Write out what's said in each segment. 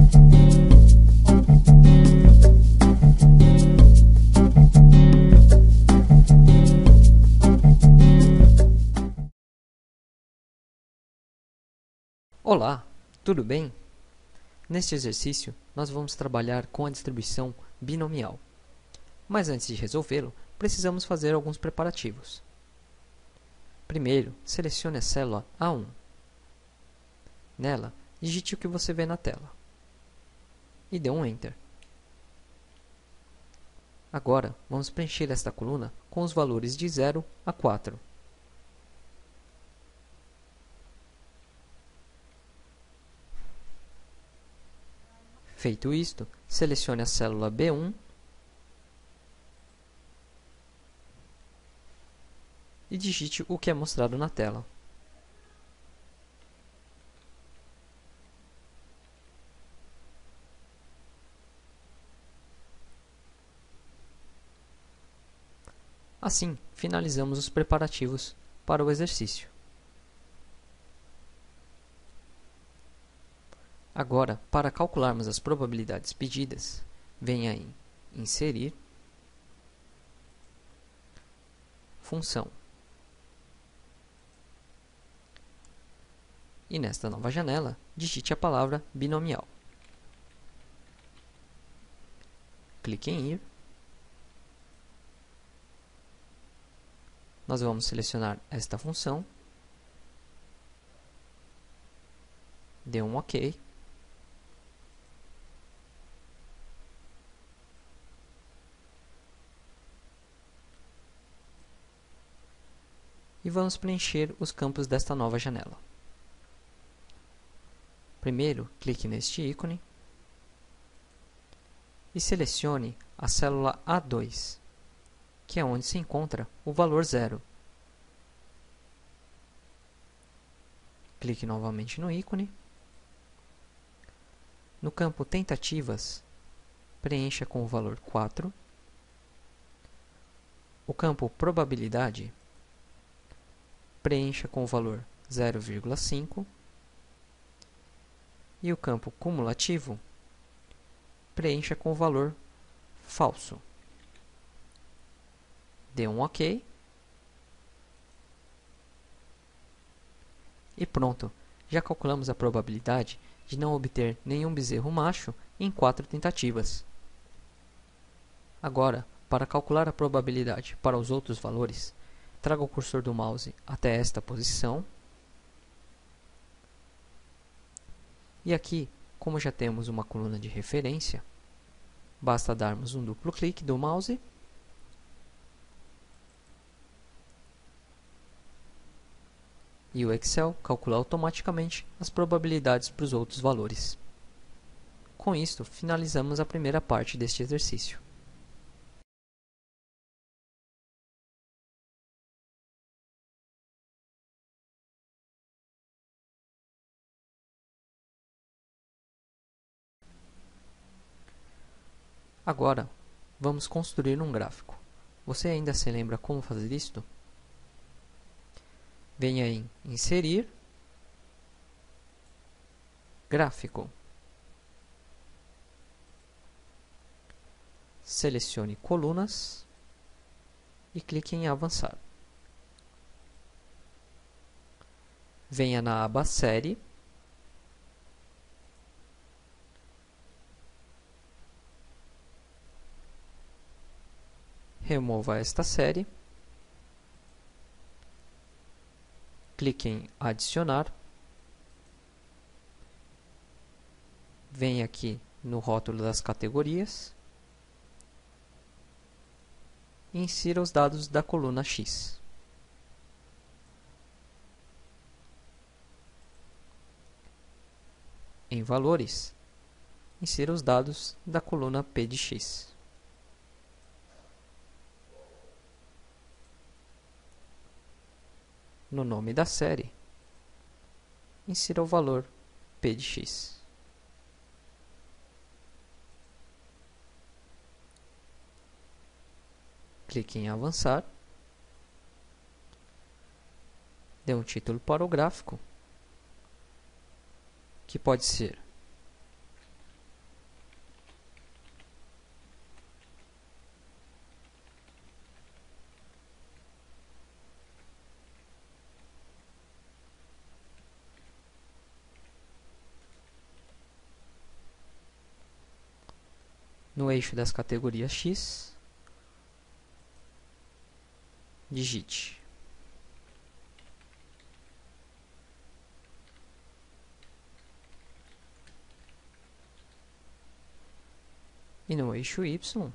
Olá, tudo bem? Neste exercício, nós vamos trabalhar com a distribuição binomial. Mas antes de resolvê-lo, precisamos fazer alguns preparativos. Primeiro, selecione a célula A1. Nela, digite o que você vê na tela. E dê um Enter. Agora, vamos preencher esta coluna com os valores de 0 a 4. Feito isto, selecione a célula B1 e digite o que é mostrado na tela. Assim, finalizamos os preparativos para o exercício. Agora, para calcularmos as probabilidades pedidas, venha em Inserir, Função. E nesta nova janela, digite a palavra binomial. Clique em Ir. Nós vamos selecionar esta função. Dê um OK. E vamos preencher os campos desta nova janela. Primeiro, clique neste ícone e selecione a célula A2, que é onde se encontra o valor 0. Clique novamente no ícone. No campo Tentativas, preencha com o valor 4. O campo Probabilidade, preencha com o valor 0,5. E o campo Cumulativo, preencha com o valor falso. Dê um OK. E pronto, já calculamos a probabilidade de não obter nenhum bezerro macho em 4 tentativas. Agora, para calcular a probabilidade para os outros valores, traga o cursor do mouse até esta posição. E aqui, como já temos uma coluna de referência, basta darmos um duplo clique do mouse e o Excel calcula automaticamente as probabilidades para os outros valores. Com isto, finalizamos a primeira parte deste exercício. Agora, vamos construir um gráfico. Você ainda se lembra como fazer isto? Venha em Inserir, Gráfico. Selecione Colunas e clique em Avançar. Venha na aba Série. Remova esta série. Clique em Adicionar. Venha aqui no rótulo das categorias e insira os dados da coluna X. Em Valores, insira os dados da coluna P de X. No nome da série, insira o valor P de X. Clique em Avançar. Dê um título para o gráfico, que pode ser No eixo das categorias X, digite e no eixo Y,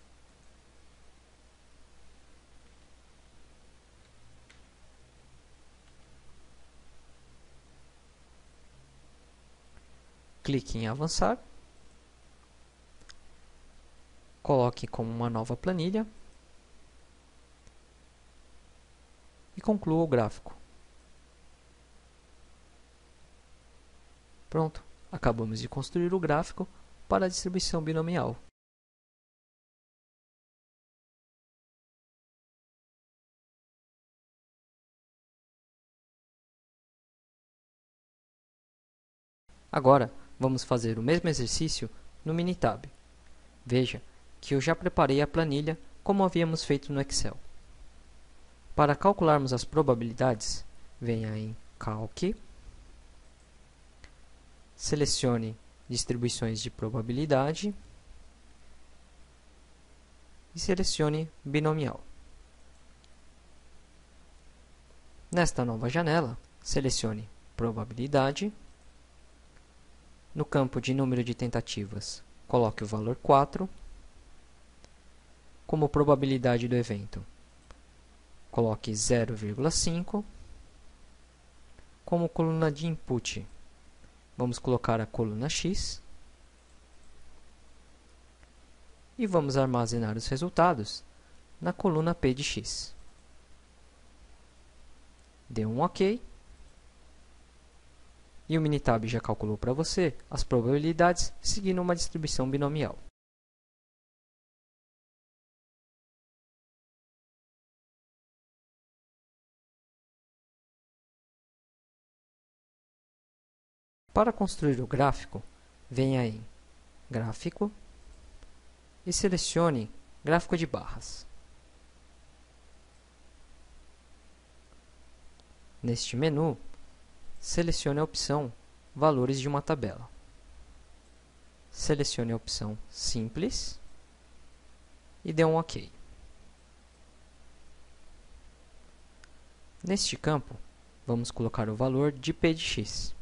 clique em avançar, coloque como uma nova planilha e conclua o gráfico. Pronto, acabamos de construir o gráfico para a distribuição binomial. Agora, vamos fazer o mesmo exercício no Minitab. Veja que eu já preparei a planilha como havíamos feito no Excel. Para calcularmos as probabilidades, venha em Calque, selecione Distribuições de probabilidade e selecione Binomial. Nesta nova janela, selecione Probabilidade. No campo de número de tentativas, coloque o valor 4. Como probabilidade do evento, coloque 0,5. Como coluna de input, vamos colocar a coluna X. E vamos armazenar os resultados na coluna P de X. Dê um OK. E o Minitab já calculou para você as probabilidades seguindo uma distribuição binomial. Para construir o gráfico, venha em Gráfico e selecione Gráfico de barras. Neste menu, selecione a opção Valores de uma tabela. Selecione a opção Simples e dê um OK. Neste campo, vamos colocar o valor de P de X.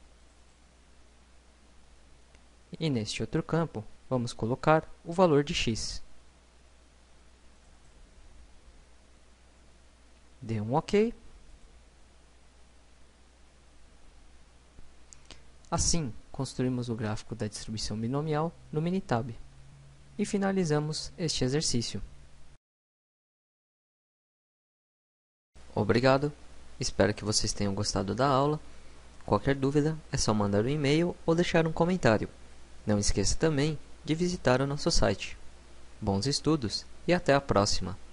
E neste outro campo, vamos colocar o valor de X. Dê um OK. Assim, construímos o gráfico da distribuição binomial no Minitab. E finalizamos este exercício. Obrigado, espero que vocês tenham gostado da aula. Qualquer dúvida é só mandar um e-mail ou deixar um comentário. Não esqueça também de visitar o nosso site. Bons estudos e até a próxima!